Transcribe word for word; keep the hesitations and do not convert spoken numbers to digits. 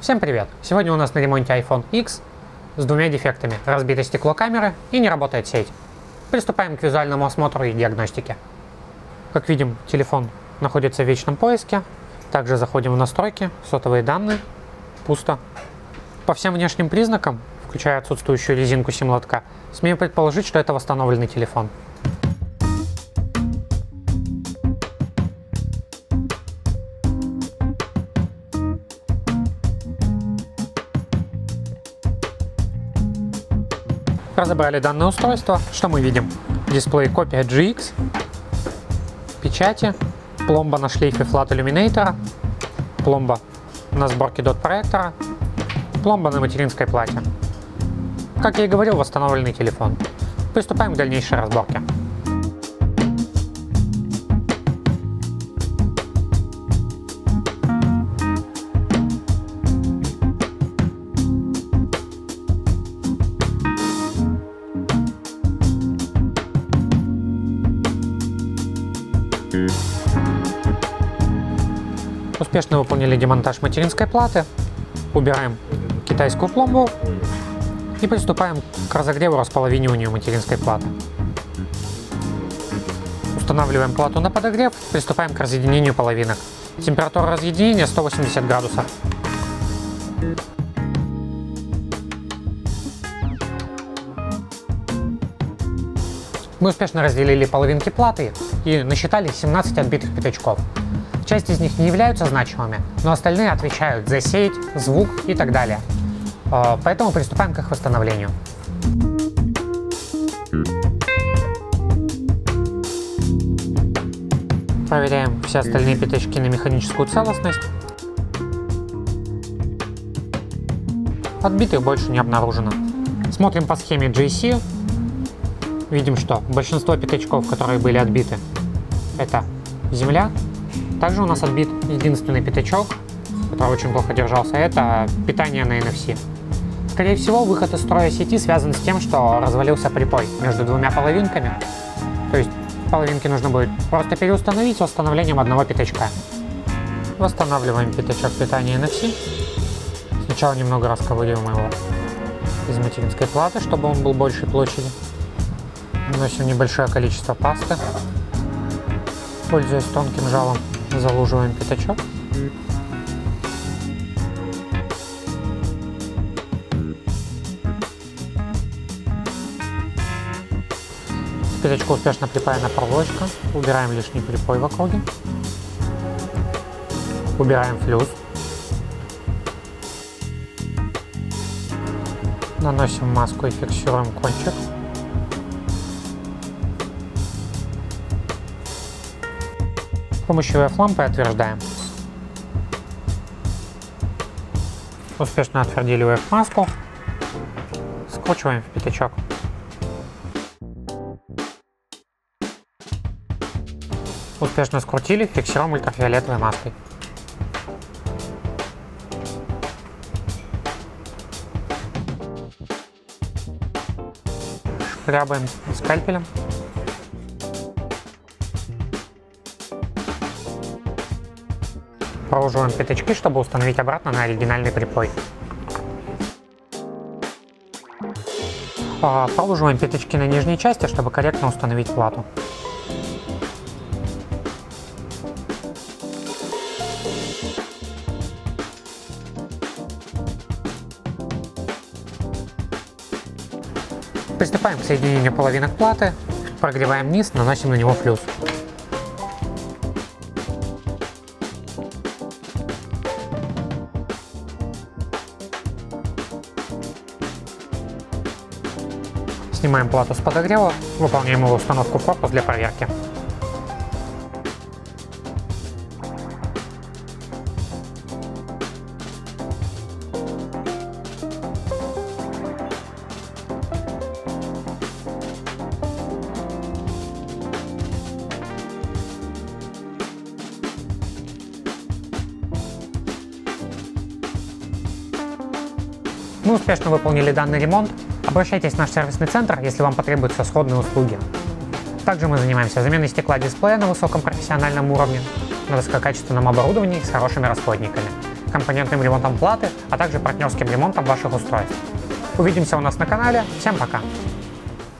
Всем привет! Сегодня у нас на ремонте iPhone X с двумя дефектами. Разбито стекло камеры и не работает сеть. Приступаем к визуальному осмотру и диагностике. Как видим, телефон находится в вечном поиске. Также заходим в настройки, сотовые данные, пусто. По всем внешним признакам, включая отсутствующую резинку сим-лотка, смею предположить, что это восстановленный телефон. Разобрали данное устройство. Что мы видим? Дисплей копия джи икс, печати, пломба на шлейфе Flat Illuminator, пломба на сборке дот проектора, пломба на материнской плате. Как я и говорил, восстановленный телефон. Приступаем к дальнейшей разборке. Успешно выполнили демонтаж материнской платы, убираем китайскую пломбу и приступаем к разогреву располовиниванию материнской платы. Устанавливаем плату на подогрев, приступаем к разъединению половинок. Температура разъединения сто восемьдесят градусов. Мы успешно разделили половинки платы и насчитали семнадцать отбитых пятачков. Часть из них не являются значимыми, но остальные отвечают за сеть, звук и так далее. Поэтому приступаем к их восстановлению. Проверяем все остальные пятачки на механическую целостность. Отбитых больше не обнаружено. Смотрим по схеме джей си. Видим, что большинство пятачков, которые были отбиты, это земля. Также у нас отбит единственный пятачок, который очень плохо держался, это питание на эн эф си. Скорее всего, выход из строя сети связан с тем, что развалился припой между двумя половинками. То есть половинки нужно будет просто переустановить с восстановлением одного пятачка. Восстанавливаем пятачок питания эн эф си. Сначала немного расковыриваем его из материнской платы, чтобы он был большей площади. Наносим небольшое количество пасты. Пользуясь тонким жалом, залуживаем пятачок. К пятачку успешно припаяна проволочка. Убираем лишний припой в округе. Убираем флюс. Наносим маску и фиксируем кончик. С помощью ю эф-лампы отверждаем. Успешно отвердили ю эф-маску. Скручиваем в пятачок. Успешно скрутили, фиксируем ультрафиолетовой маской. Шкрябаем скальпелем. Проуживаем пятачки, чтобы установить обратно на оригинальный припой. Проуживаем пятачки на нижней части, чтобы корректно установить плату. Приступаем к соединению половинок платы, прогреваем низ, наносим на него флюс. Снимаем плату с подогрева, выполняем его установку в корпус для проверки. Мы успешно выполнили данный ремонт. Обращайтесь в наш сервисный центр, если вам потребуются сходные услуги. Также мы занимаемся заменой стекла дисплея на высоком профессиональном уровне, на высококачественном оборудовании с хорошими расходниками. компонентным ремонтом платы, а также партнерским ремонтом ваших устройств. Увидимся у нас на канале. Всем пока!